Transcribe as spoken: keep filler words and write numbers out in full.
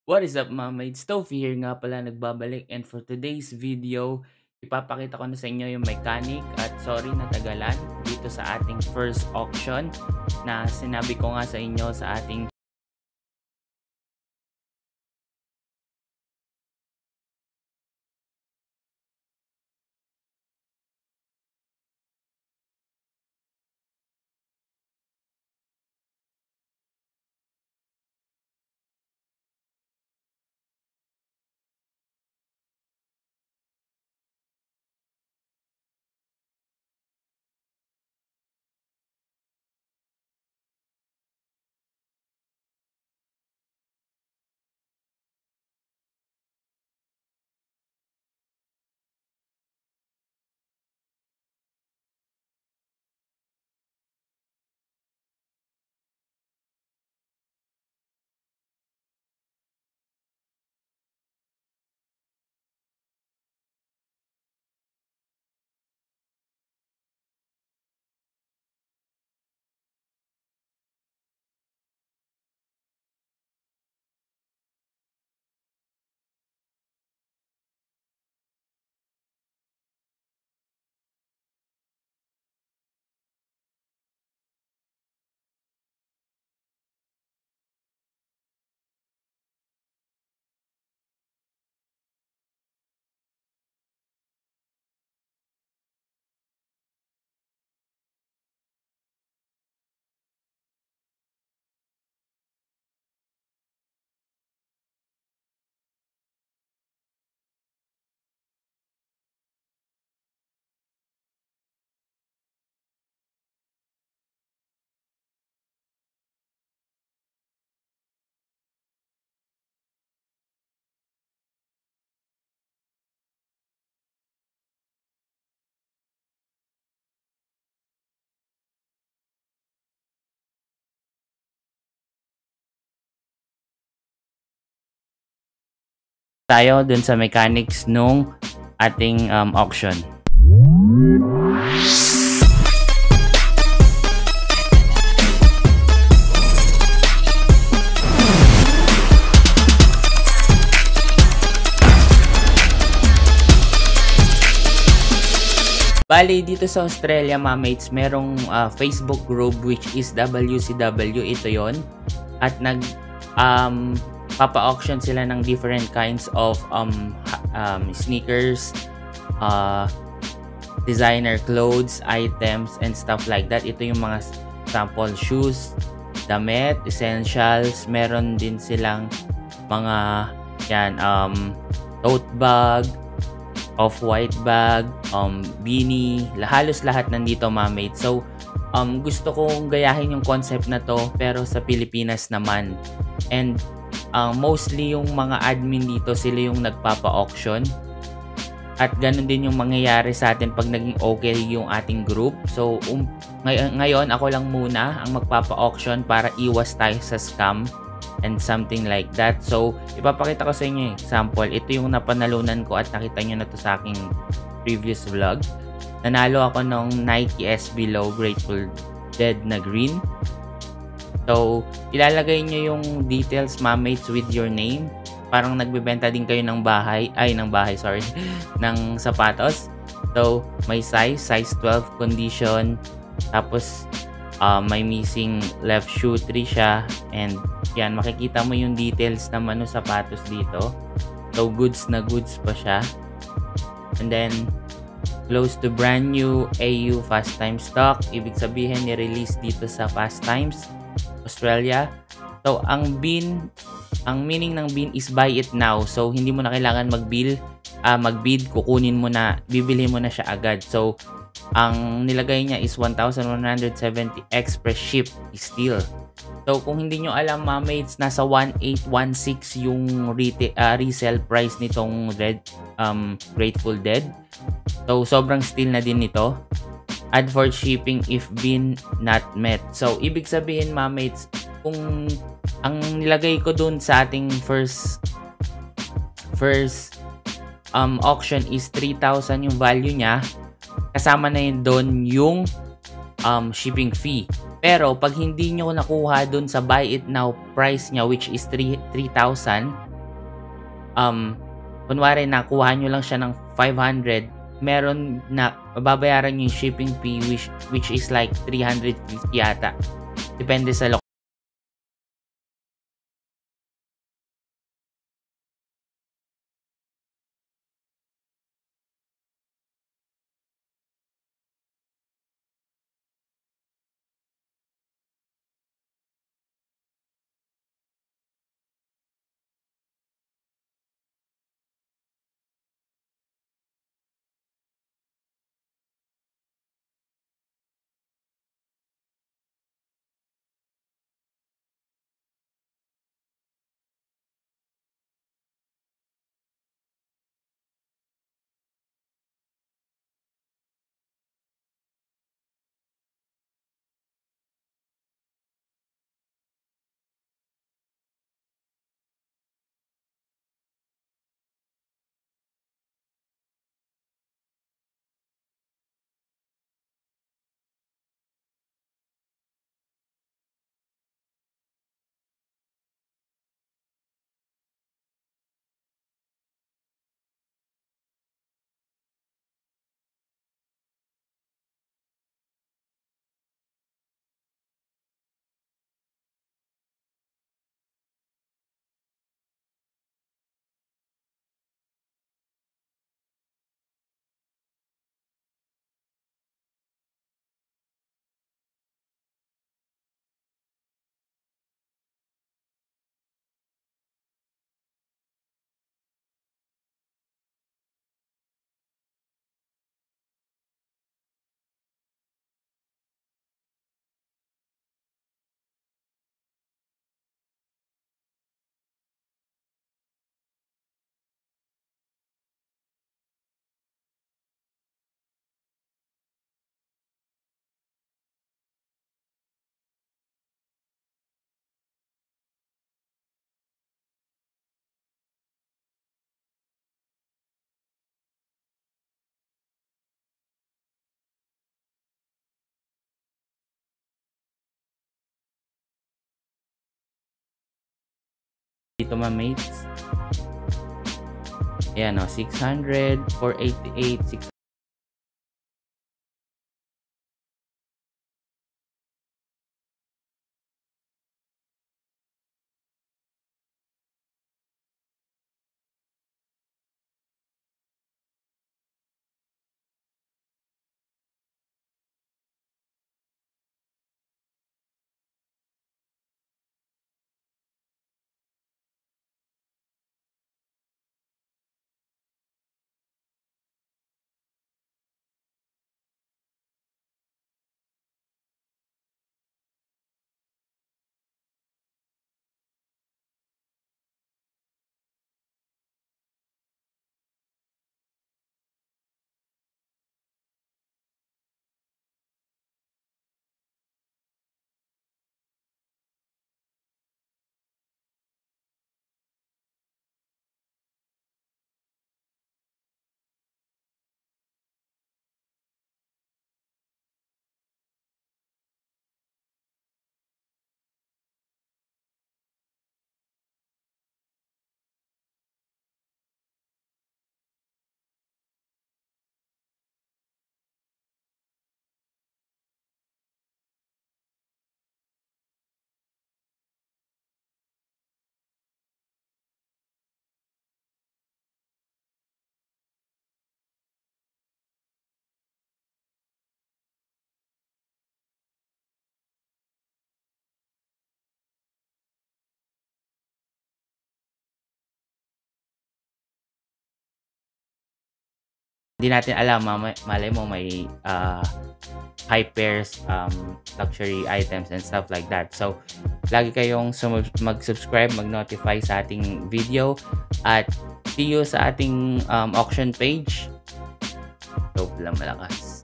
What is up mga mates? Tofi here nga pala nagbabalik, and for today's video, ipapakita ko na sa inyo yung mechanic at sorry na tagalan dito sa ating first auction na sinabi ko nga sa inyo sa ating tayo dun sa mechanics nung ating um, auction. Bali, dito sa Australia mga mates, merong uh, Facebook group which is W C W, ito yon. At nag um, papa-auction sila ng different kinds of um, um, sneakers, uh, designer clothes, items, and stuff like that. Ito yung mga sample shoes, damit, essentials. Meron din silang mga yan, um, tote bag, off-white bag, um, beanie, halos lahat nandito mga mates. So, um, gusto kong gayahin yung concept na to pero sa Pilipinas naman. And uh, mostly yung mga admin dito, sila yung nagpapa-auction. At ganun din yung mangyayari sa atin pag naging okay yung ating group. So, um, ngay ngayon ako lang muna ang magpapa-auction para iwas tayo sa scam and something like that. So, ipapakita ko sa inyo yung example. Ito yung napanalunan ko at nakita nyo na to sa aking previous vlog. Nanalo ako ng Nike S B Low Grateful Dead na green. So, ilalagay nyo yung details, mamates, with your name. Parang nagbebenta din kayo ng bahay, ay ng bahay, sorry, ng sapatos. So, may size, size twelve, condition, tapos uh, may missing left shoe, three siya, and yan, makikita mo yung details naman ng sapatos dito. So, goods na goods pa siya. And then, close to brand new A U Fast Time stock. Ibig sabihin, ni-release dito sa Fast Times, Australia. So, ang bin, ang meaning ng bin is buy it now. So, hindi mo na kailangan mag-bill, uh, mag-bid, kukunin mo na, bibili mo na siya agad. So, ang nilagay niya is one thousand one hundred seventy express ship still. So, kung hindi nyo alam mga mates, nasa one eight one six yung retail, uh, resale price nitong Red, um, Grateful Dead. So, sobrang steal na din nito. Add for shipping if bin not met. So, ibig sabihin mga mates, kung ang nilagay ko dun sa ating first first um, auction is three thousand yung value niya, kasama na yun doon yung um, shipping fee. Pero pag hindi nyo nakuha dun sa buy it now price niya which is three thousand, um, kunwari nakuha nyo lang siya ng five hundred, meron na babayaran yung shipping fee which, which is like three hundred fifty yata. Depende sa location. Dito ma-mates. Ayan o, six hundred, four eighty-eight, six Hindi natin alam, ma malay mo may uh, high pairs, um, luxury items and stuff like that. So, lagi kayong mag-subscribe, mag-notify sa ating video at see you sa ating um, auction page. Hope lang malakas.